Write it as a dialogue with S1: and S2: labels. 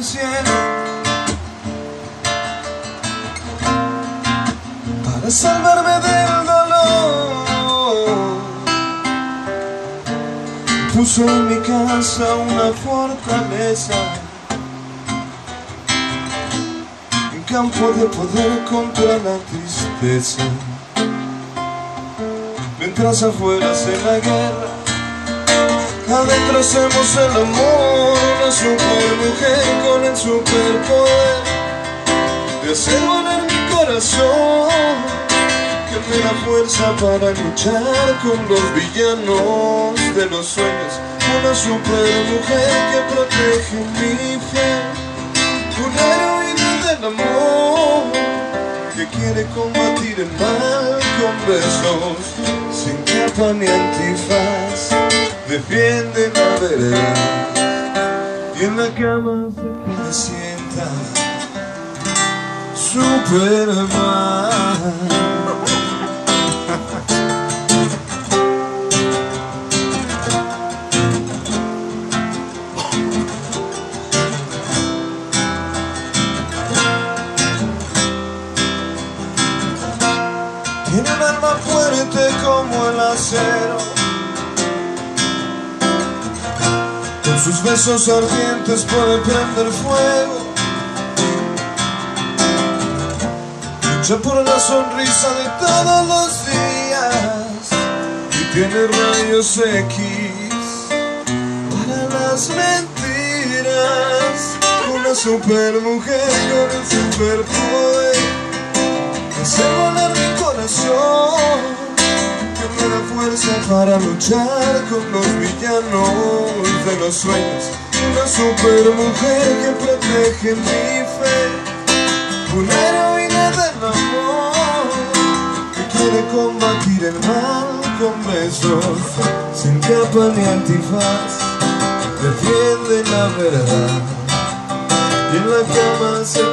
S1: al cielo para salvarme del dolor. Puso en mi casa una fortaleza, un campo de poder contra la tristeza. Mientras afuera se la guerra, adentro hacemos el amor. Una supermujer con el superpoder de hacer volar mi corazón, que me da fuerza para luchar con los villanos de los sueños. Una supermujer que protege mi fe, una heroína del amor que quiere combatir el mal con besos, sin capa ni antifaz. Defiende la verdad y en la cama se sienta Superman. Tiene un alma fuerte como el acero, con sus besos ardientes puede prender fuego. Lucha por la sonrisa de todos los días y tiene rayos X para las mentiras. Una supermujer con el superpoder de hacer volar mi corazón, que me da fuerza para luchar con los villanos de los sueños. Una supermujer que protege mi fe, una heroína del amor que quiere combatir el mal con besos, sin capa ni antifaz. Defiende la verdad y en la cama se